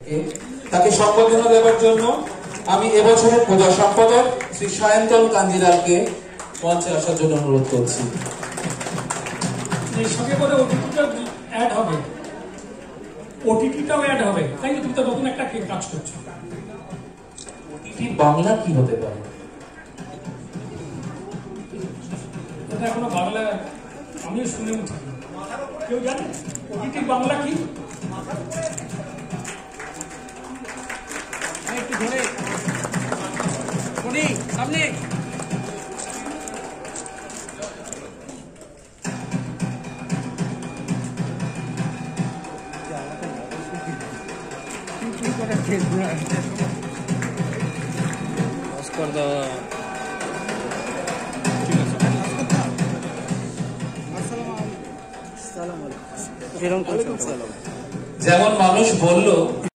তাকে সম্বোধনা দেওয়ার জন্য আমি এবছরের পূজা সম্পাদক শ্রী সায়ন্তন কাঞ্জিলালকে মঞ্চে আসার জন্য অনুরোধ করছি। সঙ্গে করে ওটিটিটাও অ্যাড হবে, ওটিটিটাও অ্যাড হবে, তাই তুমি তো নতুন একটা কাজ করছো। ওটিটি বাংলা কি হতে পারে? এটা এখনো বাংলা আমিও শুনে উঠি, কেউ জানে ওটিটি বাংলা কি? একটু ধরে সামনে যেমন মানুষ বলল